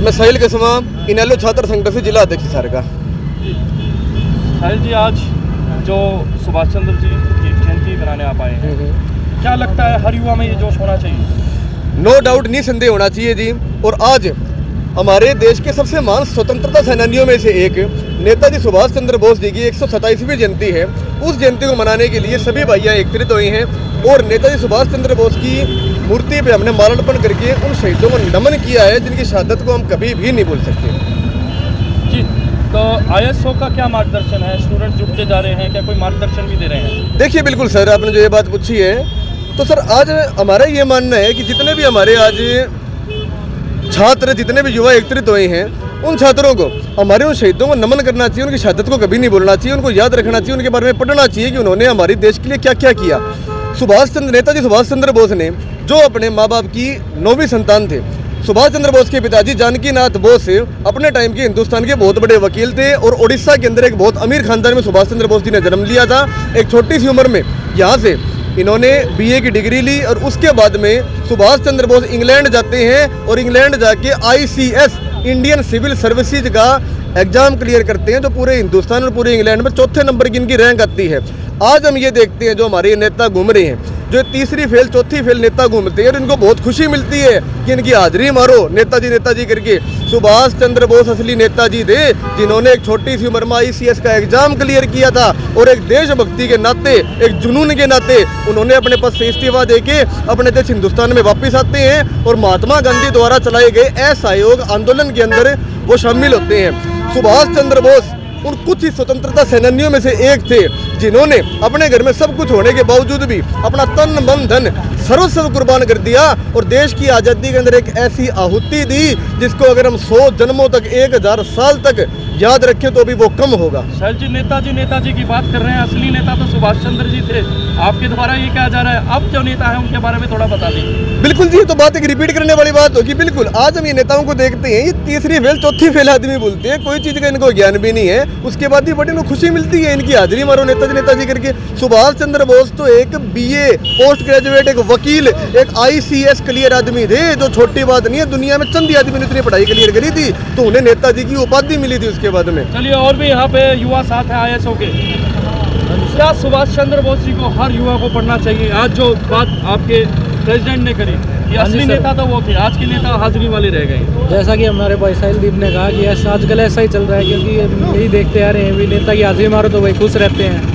जी मैं साहिल कसमा इनेलो छात्र संगठन से जिला अध्यक्ष सर का। साहिल जी, आज जो सुभाष चंद्र जी की जयंती मनाने आप आए हैं, क्या लगता है हर युवा में ये जोश होना चाहिए? नो डाउट, निसंदेह होना चाहिए जी। और आज हमारे देश के सबसे महान स्वतंत्रता सेनानियों में से एक नेताजी सुभाष चंद्र बोस जी की 127वीं जयंती है। उस जयंती को मनाने के लिए सभी भाइयाँ एकत्रित हुए हैं और नेताजी सुभाष चंद्र बोस की मूर्ति पे हमने माल्यार्पण करके उन शहीदों को नमन किया है, जिनकी शहादत को हम कभी भी नहीं भूल सकते। जी, तो ISO का क्या मार्गदर्शन है? स्टूडेंट जुड़ते जा रहे हैं, क्या कोई मार्गदर्शन भी दे रहे हैं? देखिए बिल्कुल सर, आपने जो ये बात पूछी है, तो सर आज हमारा ये मानना है कि जितने भी हमारे आज छात्र, जितने भी युवा एकत्रित हुए हैं, उन छात्रों को हमारे उन शहीदों को नमन करना चाहिए, उनकी शहादत को कभी नहीं भूलना चाहिए, उनको याद रखना चाहिए, उनके बारे में पढ़ना चाहिए कि उन्होंने हमारे देश के लिए क्या क्या किया। नेताजी सुभाष चंद्र बोस ने, जो अपने माँ बाप की 9वीं संतान थे, सुभाष चंद्र बोस के पिताजी जानकी नाथ बोस अपने टाइम के हिंदुस्तान के बहुत बड़े वकील थे और उड़ीसा के अंदर एक बहुत अमीर खानदान में सुभाष चंद्र बोस जी ने जन्म लिया था। एक छोटी सी उम्र में यहाँ से इन्होंने BA की डिग्री ली और उसके बाद में सुभाष चंद्र बोस इंग्लैंड जाते हैं और इंग्लैंड जाके ICS इंडियन सिविल सर्विसेज का एग्जाम क्लियर करते हैं, जो पूरे हिंदुस्तान और पूरे इंग्लैंड में चौथे नंबर की इनकी रैंक आती है। आज हम ये देखते हैं जो हमारे नेता घूम रहे हैं, जो तीसरी फेल चौथी फेल नेता घूमते हैं और इनको बहुत खुशी मिलती है कि इनकी हाजिरी मारो नेताजी नेताजी करके। सुभाष चंद्र बोस असली नेताजी थे, जिन्होंने एक छोटी सी उम्र में ICS का एग्जाम क्लियर किया था और एक देशभक्ति के नाते, एक जुनून के नाते उन्होंने अपने पद से इस्तीफा देके अपने देश हिंदुस्तान में वापस आते हैं और महात्मा गांधी द्वारा चलाए गए असहयोग आंदोलन के अंदर वो शामिल होते हैं। सुभाष चंद्र बोस उन कुछ ही स्वतंत्रता सेनानियों में से एक थे जिन्होंने अपने घर में सब कुछ होने के बावजूद भी अपना तन मन धन सर्वस्व कुर्बान कर दिया और देश की आज़ादी के अंदर एक ऐसी आहुति दी जिसको अगर हम 100 जन्मों तक, 1000 साल तक याद रखें तो भी वो कम होगा। सर जी, नेताजी की बात कर रहे हैं, असली नेता तो सुभाष चंद्र जी थे। आपके द्वारा ये कहा जा रहा है, अब जो नेता है उनके बारे में थोड़ा बता दीजिए। बिल्कुल जी, तो बात एक रिपीट करने वाली बात होगी। बिल्कुल, आज हम ये नेताओं को देखते हैं, ये तीसरी फेल चौथी फेल आदमी बोलते हैं, कोई चीज़ का इनको ज्ञान भी नहीं है, उसके बाद भी बड़ी इनको खुशी मिलती है इनकी हाजिरी मारो नेताजी करके। सुभाष चंद्र बोस तो एक BA पोस्ट ग्रेजुएट, एक वकील, एक ICS क्लियर आदमी थे, जो छोटी बात नहीं है। दुनिया में चंद आदमी ने इतनी पढ़ाई क्लियर करी थी तो उन्हें नेताजी की उपाधि मिली थी उसके बाद में। चलिए, और भी यहाँ पे युवा साथ है ISO के, क्या सुभाष चंद्र बोस जी को हर युवा को पढ़ना चाहिए? आज जो बात आपके प्रेसिडेंट ने करी, ये असली नेता तो वो थे, आज के नेता हाजिरी वाले रह गए। जैसा कि हमारे भाई साहिल दीप ने कहा कि ऐसा आजकल ऐसा ही चल रहा है, क्योंकि यही देखते आ रहे हैं, भी नेता की हाजिरी मारो तो वही खुश रहते हैं।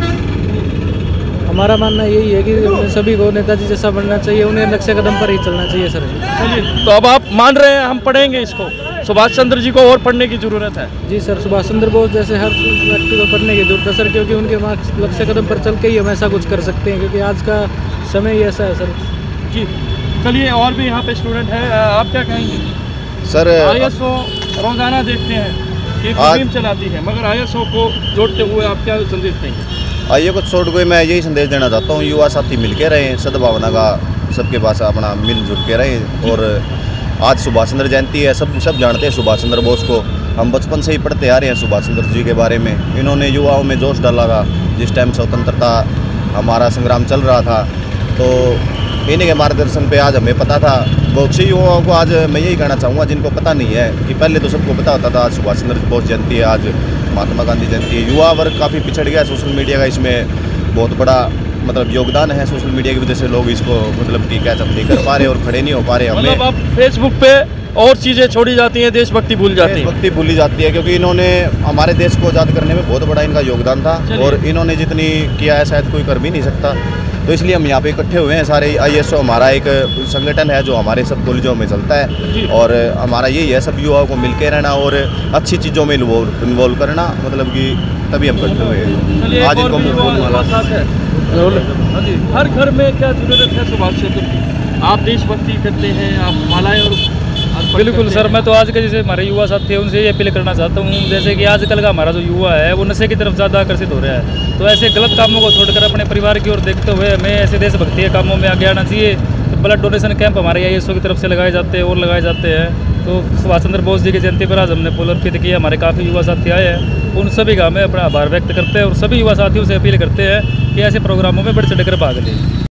हमारा मानना यही है कि सभी को नेताजी जैसा बनना चाहिए, उन्हें लक्ष्य कदम पर ही चलना चाहिए। सर चलिए, तो अब आप मान रहे हैं हम पढ़ेंगे इसको, सुभाष चंद्र जी को और पढ़ने की जरूरत है? जी सर, सुभाष चंद्र बोस जैसे हर व्यक्ति को पढ़ने की जरूरत है सर, क्योंकि उनके लक्ष्य कदम पर चल के ही हम ऐसा कुछ कर सकते हैं, क्योंकि आज का समय ही ऐसा है सर। जी, चलिए, और भी यहाँ पे स्टूडेंट है, आप क्या कहेंगे? सर ISO रोजाना देखते हैं कि मुहिम चलाती है, मगर ISO को जोड़ते हुए आप क्या संदेश देंगे? आइए कुछ छोड़ कोई मैं यही संदेश देना चाहता हूँ, युवा साथी मिलके रहें, सद्भावना का सबके पास अपना मिलजुल के रहें। और आज सुभाष चंद्र जयंती है, सब जानते हैं सुभाष चंद्र बोस को, हम बचपन से ही पढ़ते आ रहे हैं सुभाष चंद्र जी के बारे में। इन्होंने युवाओं में जोश डाला था जिस टाइम स्वतंत्रता हमारा संग्राम चल रहा था, तो इन्हीं के मार्गदर्शन पे आज हमें पता था। बहुत से युवाओं को आज मैं यही कहना चाहूँगा जिनको पता नहीं है, कि पहले तो सबको पता होता था आज सुभाष चंद्र बोस जयंती है, आज महात्मा गांधी जयंती है। युवा वर्ग काफ़ी पिछड़ गया, सोशल मीडिया का इसमें बहुत बड़ा मतलब योगदान है। सोशल मीडिया की वजह से लोग इसको मतलब कि कैचअप नहीं कर पा रहे और खड़े नहीं हो पा रहे। हमें मतलब अब फेसबुक पे और चीज़ें छोड़ी जाती हैं, देशभक्ति भूल जाती है। देशभक्ति भूली जाती है, क्योंकि इन्होंने हमारे देश को आज़ाद करने में बहुत बड़ा इनका योगदान था और इन्होंने जितनी किया है शायद कोई कर भी नहीं सकता। तो इसलिए हम यहाँ पे इकट्ठे हुए हैं सारे। ISO हमारा एक संगठन है जो हमारे सब कॉलेजों में चलता है और हमारा यही है सब युवाओं को मिलकर रहना और अच्छी चीज़ों में इन्वॉल्व करना, मतलब कि तभी हम इकट्ठे हुए हैं। आज इनको हर घर में क्या जरूरत है सुभाष चंद्र की? आप देशभक्ति करते हैं, आप मालाएं और बिल्कुल सर, मैं तो आज के जैसे हमारे युवा साथी हैं उनसे ये अपील करना चाहता हूँ, जैसे कि आजकल का हमारा जो युवा है वो नशे की तरफ ज़्यादा आकर्षित हो रहा है, तो ऐसे गलत कामों को छोड़कर अपने परिवार की ओर देखते हुए हमें ऐसे देशभक्ति के कामों में आगे आना चाहिए। तो ब्लड डोनेशन कैंप हमारे ISO की तरफ से लगाए जाते हैं और लगाए जाते हैं। तो सुभाष चंद्र बोस जी की जयंती पर आज हमने फूल अर्पित किया, हमारे काफ़ी युवा साथी आए हैं, उन सभी का हमें अपना आभार व्यक्त करते हैं और सभी युवा साथियों से अपील करते हैं कि ऐसे प्रोग्रामों में बढ़ चढ़ कर भाग लें।